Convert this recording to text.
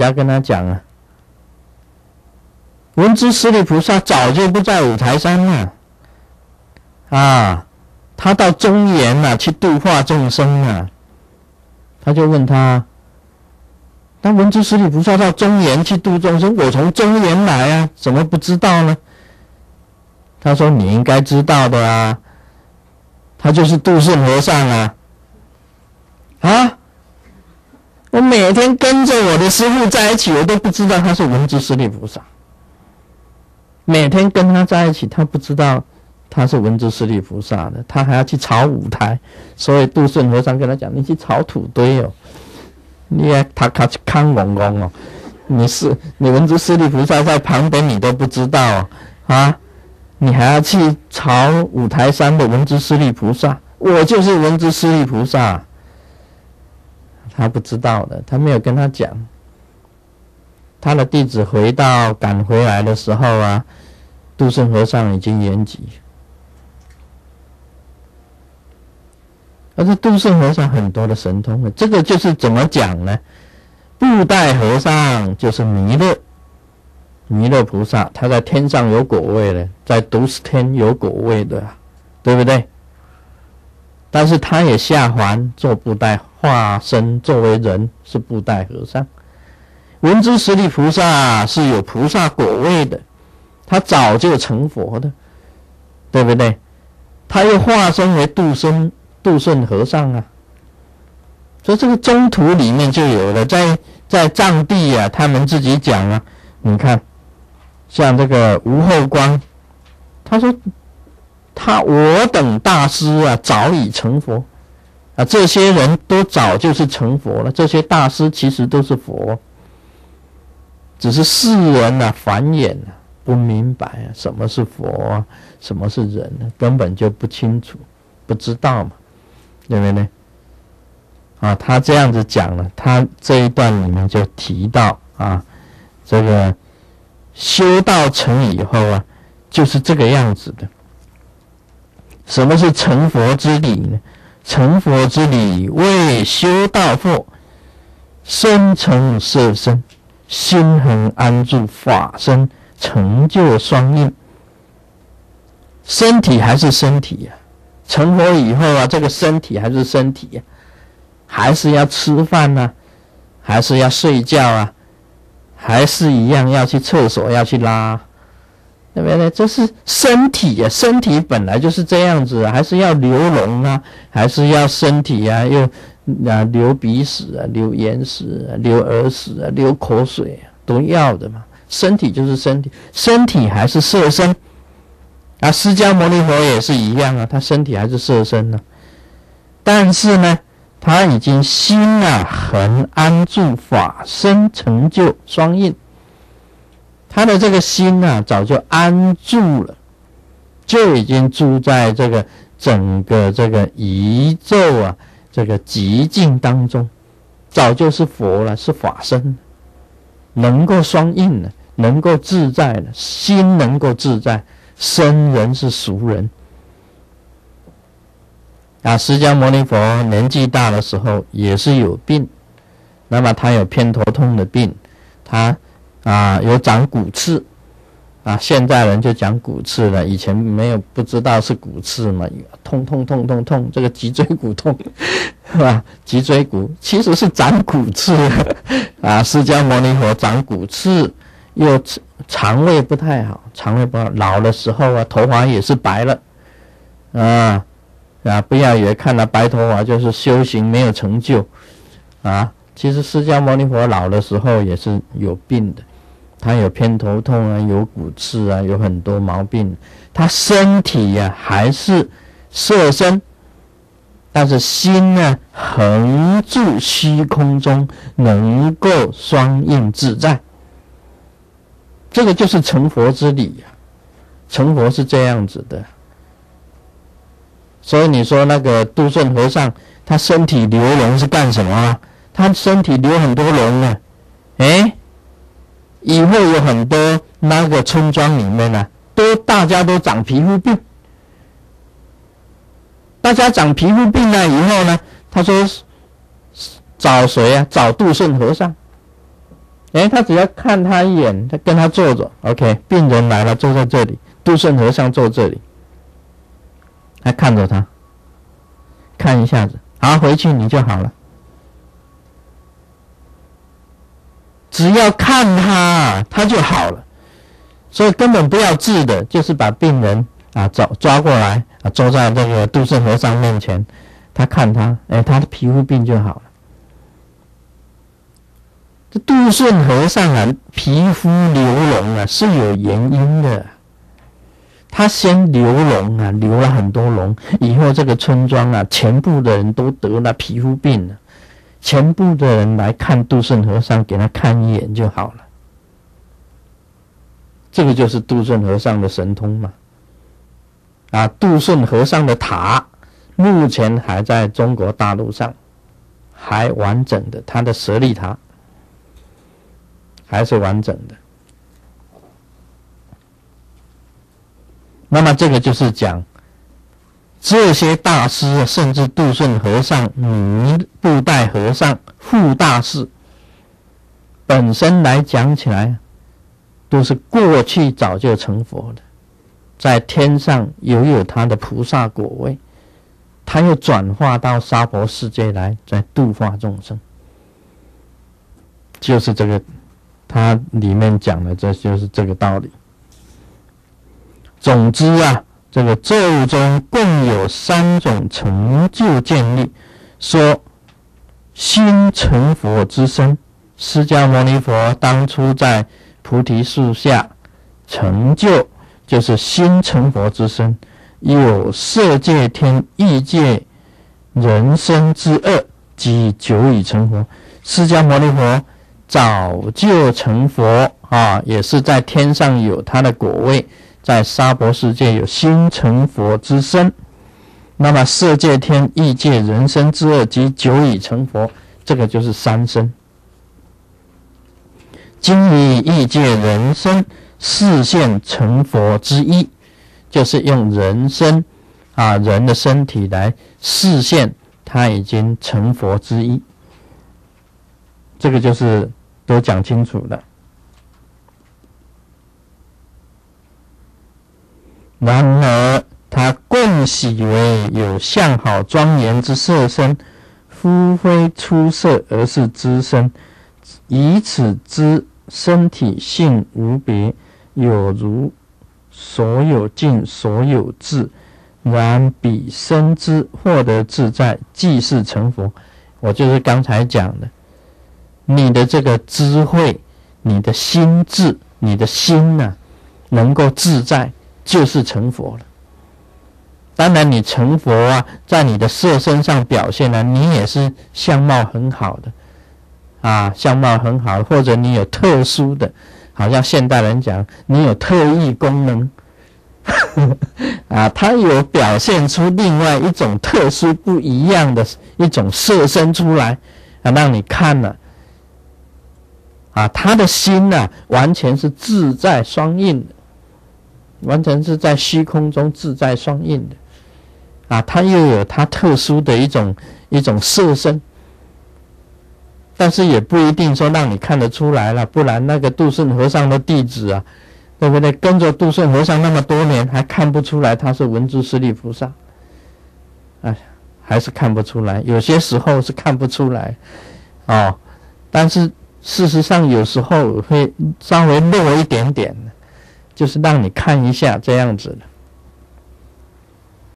要跟他讲啊，文殊师利菩萨早就不在五台山了啊，他到中原了，去度化众生了。他就问他，那文殊师利菩萨到中原去度众生，我从中原来啊，怎么不知道呢？他说你应该知道的啊，他就是度顺和尚啊。啊，我每天跟着我的师父在一起，我都不知道他是文殊师利菩萨。每天跟他在一起，他不知道他是文殊师利菩萨的，他还要去炒舞台。所以度顺和尚跟他讲：“你去炒土堆哦，你也他去看公公哦，你文殊师利菩萨在旁边，你都不知道哦啊，你还要去炒五台山的文殊师利菩萨，我就是文殊师利菩萨。”他不知道的，他没有跟他讲。他的弟子赶回来的时候啊，度顺和尚已经圆寂。而且度顺和尚很多的神通了，这个就是怎么讲呢？布袋和尚就是弥勒菩萨，他在天上有果位的，在独十天有果位的，对不对？但是他也下凡做布袋，化身作为人，是布袋和尚。文殊师利菩萨是有菩萨果位的，他早就成佛的，对不对？他又化身为度顺和尚啊，所以这个中途里面就有了，在藏地啊，他们自己讲啊，你看，像这个吴后光，他说我等大师啊，早已成佛啊，这些人都早就是成佛了，这些大师其实都是佛。只是世人啊，繁衍啊，不明白啊，什么是佛啊，什么是人啊，根本就不清楚，不知道嘛，对不对？啊，他这样子讲了，他这一段里面就提到啊，这个修道成以后啊，就是这个样子的。什么是成佛之理呢？成佛之理为修道后，身成色身。心恒安住，法身成就双运。身体还是身体啊，成佛以后啊，这个身体还是身体啊，还是要吃饭啊，还是要睡觉啊，还是一样要去厕所要去拉，对不对？这是身体啊，身体本来就是这样子啊，还是要流脓啊，还是要身体啊，又流鼻屎啊，流眼屎啊，流耳屎啊，流口水啊，都要的嘛。身体就是身体，身体还是色身啊。释迦牟尼佛也是一样啊，他身体还是色身啊。但是呢，他已经心啊恒安住，法身成就双运。他的这个心啊，早就安住了，就已经住在这个整个这个宇宙啊。这个极境当中，早就是佛了，是法身，能够双运了，能够自在了，心能够自在，身人是俗人啊。释迦牟尼佛年纪大的时候也是有病，那么他有偏头痛的病，他有长骨刺啊，现在人就讲骨刺了，以前不知道是骨刺嘛，痛，这个脊椎骨痛，是吧？脊椎骨其实是长骨刺啊。释迦牟尼佛长骨刺，又肠胃不太好，老的时候啊，头发也是白了不要以为看了白头发就是修行没有成就啊，其实释迦牟尼佛老的时候也是有病的。他有偏头痛啊，有骨刺啊，有很多毛病。他身体啊还是色身，但是心呢恒住虚空中，能够双运自在。这个就是成佛之理啊，成佛是这样子的。所以你说那个度顺和尚，他身体流脓是干什么啊？他身体流很多脓啊，以后有很多那个村庄里面呢，大家都长皮肤病。大家长皮肤病了以后呢，他说找谁啊？找度顺和尚。 他只要看他一眼，他跟他坐着 ，OK， 病人来了，坐在这里，杜顺和尚坐这里，他看着他，看一下子，好，回去你就好了。只要看他，他就好了。所以根本不要治的，就是把病人抓过来坐在这个杜顺和尚面前，他看他，他的皮肤病就好了。这杜顺和尚皮肤流脓是有原因的。他先流脓流了很多脓，以后这个村庄全部的人都得了皮肤病了，全部的人来看杜顺和尚，给他看一眼就好了。这个就是杜顺和尚的神通嘛。杜顺和尚的塔目前还在中国大陆上还完整的，他的舍利塔还是完整的。那么这个就是讲这些大师，甚至杜顺和尚、布袋和尚、护大士，本身来讲起来都是过去早就成佛的，在天上有他的菩萨果位，他又转化到娑婆世界来，在度化众生。就是这个他里面讲的，这就是这个道理。总之这个咒中共有3种成就建立，说心成佛之身，释迦牟尼佛当初在菩提树下成就，就是心成佛之身，有色界天异界人身之恶，即久已成佛。释迦牟尼佛早就成佛也是在天上有他的果位，在娑婆世界有心成佛之身。那么色界天异界人身之恶及久已成佛，这个就是3身。今以异界人身示现成佛之一，就是用人身人的身体来示现他已经成佛之一。这个就是都讲清楚了。然而他共喜为有相好庄严之色身，夫非出色，而是知身，以此知身体性无别，有如所有境所有智，然彼身之获得自在，即是成佛。我就是刚才讲的，你的这个智慧，你的心智，你的心能够自在，就是成佛了。当然你成佛在你的色身上表现你也是相貌很好的相貌很好的，或者你有特殊的，好像现代人讲你有特异功能它有表现出另外一种特殊不一样的一种色身出来让你看了他的心完全是自在双运的，完全是在虚空中自在双运的他又有他特殊的一种色身，但是也不一定说让你看得出来了，不然那个杜顺和尚的弟子对不对？跟着杜顺和尚那么多年，还看不出来他是文殊师利菩萨还是看不出来，有些时候是看不出来但是事实上有时候会稍微弱一点点，就是让你看一下这样子的。